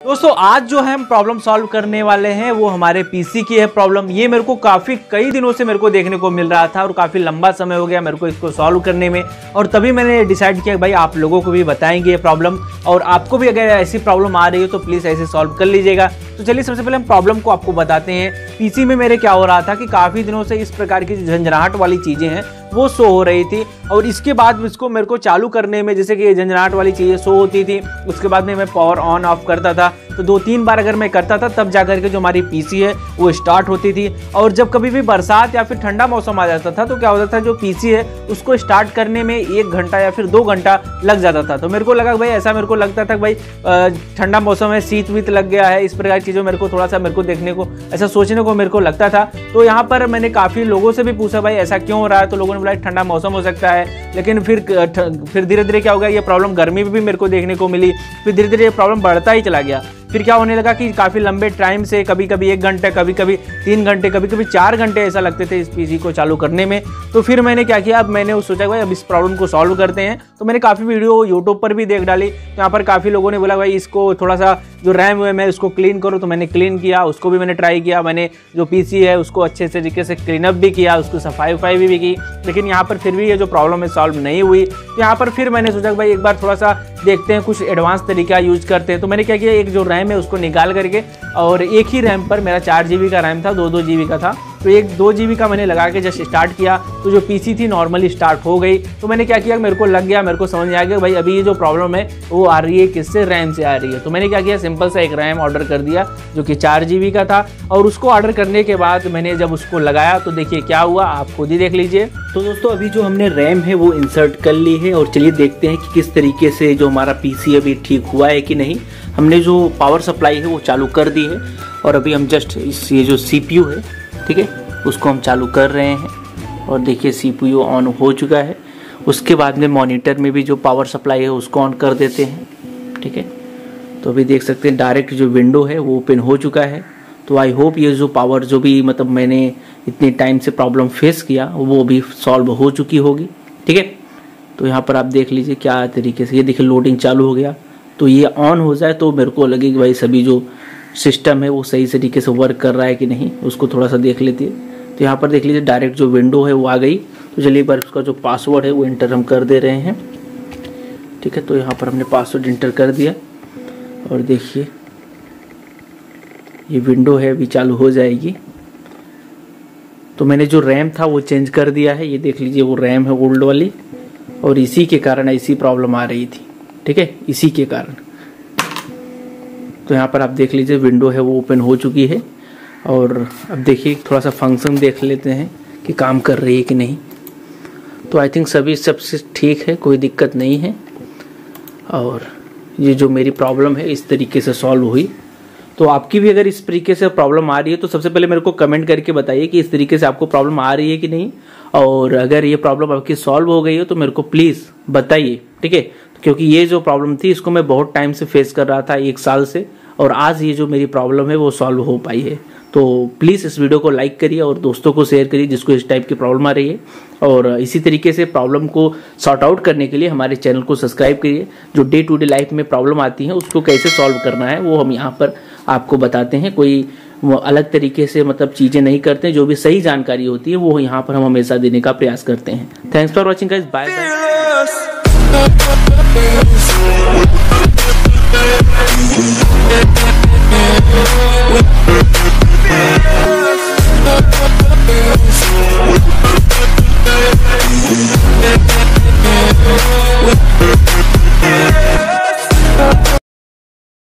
दोस्तों आज जो है हम प्रॉब्लम सॉल्व करने वाले हैं वो हमारे पीसी की है प्रॉब्लम। ये मेरे को कई दिनों से मेरे को देखने को मिल रहा था और काफ़ी लंबा समय हो गया मेरे को इसको सॉल्व करने में, और तभी मैंने डिसाइड किया कि भाई आप लोगों को भी बताएंगे ये प्रॉब्लम, और आपको भी अगर ऐसी प्रॉब्लम आ रही हो तो प्लीज़ ऐसे सॉल्व कर लीजिएगा। तो चलिए सबसे पहले हम प्रॉब्लम को आपको बताते हैं। पीसी में मेरे क्या हो रहा था कि काफ़ी दिनों से इस प्रकार की झंझनाहट वाली चीज़ें हैं वो शो हो रही थी, और इसके बाद इसको मेरे को चालू करने में जैसे कि ये झंझनाहट वाली चीज़ें शो होती थी, उसके बाद में मैं पावर ऑन ऑफ करता था तो 2-3 बार अगर मैं करता था तब जाकर के जो हमारी पीसी है वो स्टार्ट होती थी। और जब कभी भी बरसात या फिर ठंडा मौसम आ जाता था तो क्या होता था, जो पीसी है उसको स्टार्ट करने में 1 घंटा या फिर 2 घंटा लग जाता था। तो मेरे को लगा भाई, ऐसा मेरे को लगता था कि भाई ठंडा मौसम है, शीत वीत लग गया है, इस प्रकार की चीज़ें मेरे को थोड़ा सा देखने को ऐसा सोचने को मेरे को लगता था। तो यहाँ पर मैंने काफ़ी लोगों से भी पूछा भाई ऐसा क्यों हो रहा है, तो लोगों ने बोला ठंडा मौसम हो सकता है। लेकिन फिर धीरे धीरे क्या हो गया, ये प्रॉब्लम गर्मी में भी मेरे को देखने को मिली, फिर धीरे धीरे ये प्रॉब्लम बढ़ता ही चला गया। फिर क्या होने लगा कि काफ़ी लंबे टाइम से कभी कभी 1 घंटा, कभी कभी 3 घंटे, कभी कभी 4 घंटे ऐसा लगते थे इस पीसी को चालू करने में। तो फिर मैंने क्या किया, अब मैंने सोचा भाई अब इस प्रॉब्लम को सॉल्व करते हैं। तो मैंने काफ़ी वीडियो यूट्यूब पर भी देख डाली, तो यहाँ पर काफ़ी लोगों ने बोला भाई इसको थोड़ा सा जो रैम है मैं उसको क्लीन करो, तो मैंने क्लीन किया, उसको भी मैंने ट्राई किया। मैंने जो पीसी है उसको अच्छे से तरीके से क्लीन अप भी किया, उसको सफाई भी की, लेकिन यहाँ पर फिर भी ये जो प्रॉब्लम है सॉल्व नहीं हुई। तो यहाँ पर फिर मैंने सोचा भाई एक बार थोड़ा सा देखते हैं, कुछ एडवांस तरीका यूज करते हैं। तो मैंने क्या किया, एक जो रैम है उसको निकाल करके, और एक ही रैम पर मेरा 4 GB का रैम था, 2-2 GB का था, तो एक 2 GB का मैंने लगा के जस्ट स्टार्ट किया तो जो पीसी थी नॉर्मली स्टार्ट हो गई। तो मैंने क्या किया, मेरे को लग गया, मेरे को समझ में आ गया भाई अभी ये जो प्रॉब्लम है वो आ रही है किससे, रैम से आ रही है। तो मैंने क्या किया, सिंपल सा एक रैम ऑर्डर कर दिया जो कि 4 GB का था, और उसको ऑर्डर करने के बाद मैंने जब उसको लगाया तो देखिए क्या हुआ, आप खुद ही देख लीजिए। तो दोस्तों अभी जो हमने रैम है वो इंसर्ट कर ली है, और चलिए देखते हैं कि किस तरीके से जो हमारा पीसी अभी ठीक हुआ है कि नहीं। हमने जो पावर सप्लाई है वो चालू कर दी है, और अभी हम जस्ट ये जो CPU है, ठीक है, उसको हम चालू कर रहे हैं, और देखिए CPU ऑन हो चुका है। उसके बाद में मॉनिटर में भी जो पावर सप्लाई है उसको ऑन कर देते हैं, ठीक है। तो अभी देख सकते हैं डायरेक्ट जो विंडो है वो ओपन हो चुका है। तो आई होप ये जो पावर जो भी मतलब मैंने इतने टाइम से प्रॉब्लम फेस किया वो भी सॉल्व हो चुकी होगी, ठीक है। तो यहाँ पर आप देख लीजिए क्या तरीके से, ये देखिए लोडिंग चालू हो गया। तो ये ऑन हो जाए तो मेरे को लगे कि भाई सभी जो सिस्टम है वो सही तरीके से वर्क कर रहा है कि नहीं, उसको थोड़ा सा देख लेते हैं। तो यहाँ पर देख लीजिए डायरेक्ट जो विंडो है वो आ गई। तो चलिए एक बार उसका जो पासवर्ड है वो इंटर हम कर दे रहे हैं, ठीक है। तो यहाँ पर हमने पासवर्ड इंटर कर दिया, और देखिए ये विंडो है अभी चालू हो जाएगी। तो मैंने जो रैम था वो चेंज कर दिया है, ये देख लीजिए वो रैम है ओल्ड वाली, और इसी के कारण ऐसी प्रॉब्लम आ रही थी, ठीक है, इसी के कारण। तो यहाँ पर आप देख लीजिए विंडो है वो ओपन हो चुकी है, और अब देखिए थोड़ा सा फंक्शन देख लेते हैं कि काम कर रही है कि नहीं। तो आई थिंक सभी सबसे ठीक है, कोई दिक्कत नहीं है, और ये जो मेरी प्रॉब्लम है इस तरीके से सॉल्व हुई। तो आपकी भी अगर इस तरीके से प्रॉब्लम आ रही है तो सबसे पहले मेरे को कमेंट करके बताइए कि इस तरीके से आपको प्रॉब्लम आ रही है कि नहीं, और अगर ये प्रॉब्लम आपकी सॉल्व हो गई हो तो मेरे को प्लीज़ बताइए, ठीक है। क्योंकि ये जो प्रॉब्लम थी इसको मैं बहुत टाइम से फेस कर रहा था, 1 साल से, और आज ये जो मेरी प्रॉब्लम है वो सॉल्व हो पाई है। तो प्लीज़ इस वीडियो को लाइक करिए और दोस्तों को शेयर करिए जिसको इस टाइप की प्रॉब्लम आ रही है, और इसी तरीके से प्रॉब्लम को सॉर्ट आउट करने के लिए हमारे चैनल को सब्सक्राइब करिए। जो डे टू डे लाइफ में प्रॉब्लम आती है उसको कैसे सॉल्व करना है वो हम यहाँ पर आपको बताते हैं। कोई अलग तरीके से मतलब चीज़ें नहीं करते हैं, जो भी सही जानकारी होती है वो यहाँ पर हम हमेशा देने का प्रयास करते हैं। Thanks for watching guys, bye bye.